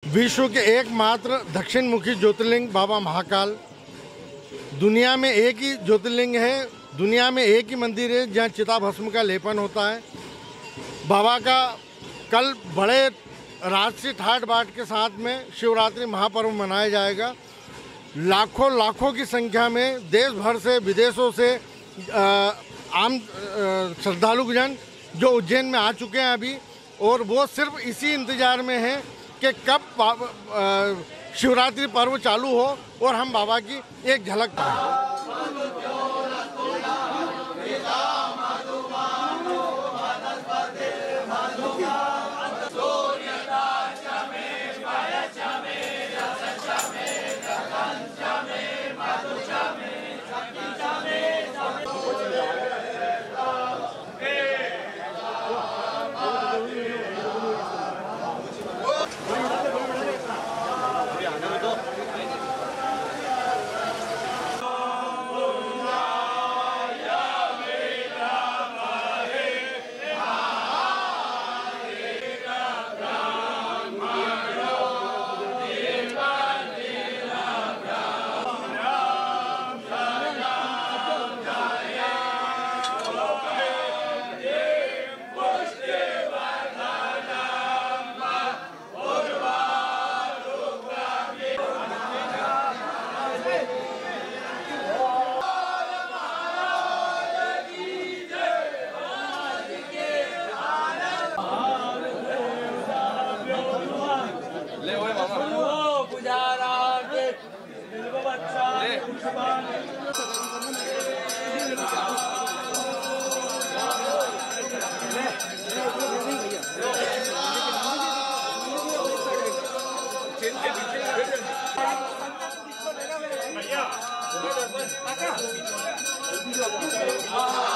विश्व के एकमात्र दक्षिण मुखी ज्योतिर्लिंग बाबा महाकाल। दुनिया में एक ही ज्योतिर्लिंग है, दुनिया में एक ही मंदिर है जहाँ चिताभस्म का लेपन होता है। बाबा का कल बड़े राजसी ठाट बाट के साथ में शिवरात्रि महापर्व मनाया जाएगा। लाखों की संख्या में देश भर से, विदेशों से आम श्रद्धालुजन जो उज्जैन में आ चुके हैं अभी, और वो सिर्फ इसी इंतज़ार में हैं कि कब शिवरात्रि पर्व चालू हो और हम बाबा की एक झलक पाएं। भैया